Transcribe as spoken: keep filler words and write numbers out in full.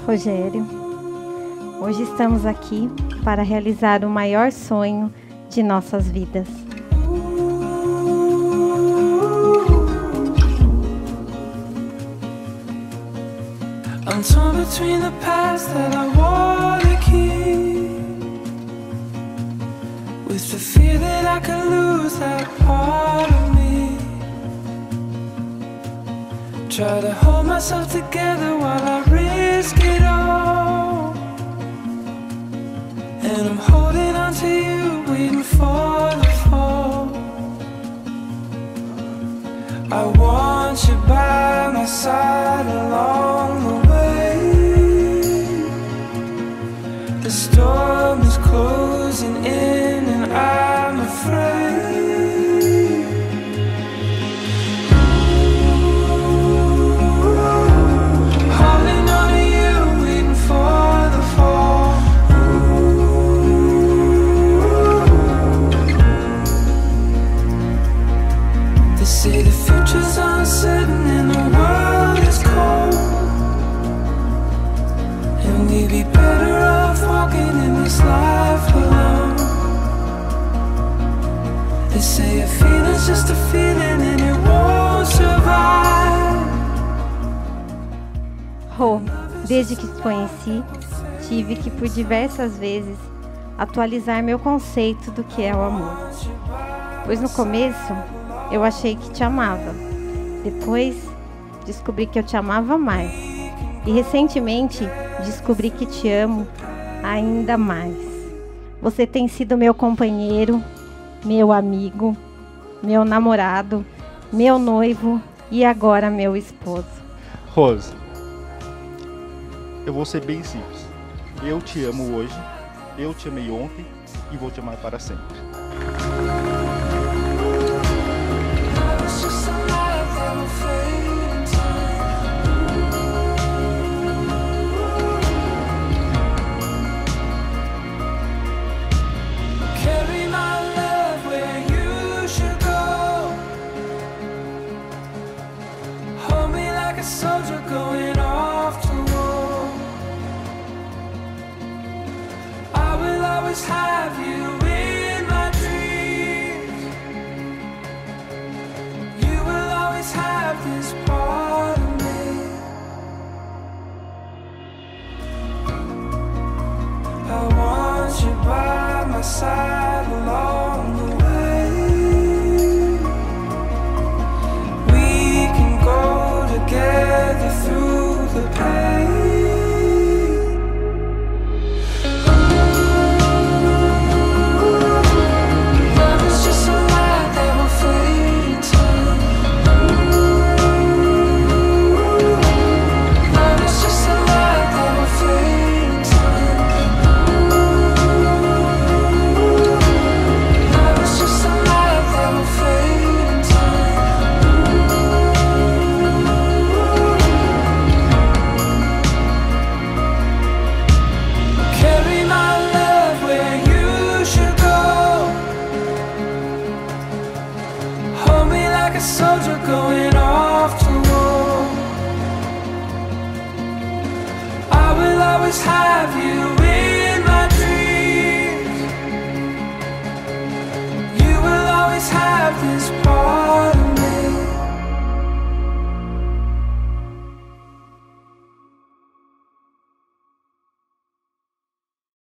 Rogério, hoje estamos aqui para realizar o maior sonho de nossas vidas. I'm torn between the past that I wanna keep, with the fear that I could lose that part of me. Try to hold myself together while I risk it all, and I'm holding on to you, waiting for the fall. I want you by my side along the way. The storm is closing in and I'm afraid. Holding on to you, waiting for the fall. They say the future's uncertain and the world is cold, and we'd be better off walking in this life alone. They say a feeling's just a feeling and it won't survive. Rô, desde que te conheci, tive que por diversas vezes atualizar meu conceito do que é o amor. Pois no começo eu achei que te amava, depois descobri que eu te amava mais, e recentemente descobri que te amo ainda mais. Você tem sido meu companheiro, meu amigo, meu namorado, meu noivo e agora meu esposo. Rose, eu vou ser bem simples. Eu te amo hoje, eu te amei ontem e vou te amar para sempre. A soldier going off to war. I will always have you in my dreams. You will always have this part of me. I want you by my side along the way. We can go together through the pain. Love is just a light that will fade in time. Love is just a light that will fade in time. Love is just a light that will fade in time. Carry my love where you should go. Hold me like a soldier going off to war. I will always have you in my dreams. You will always have this part.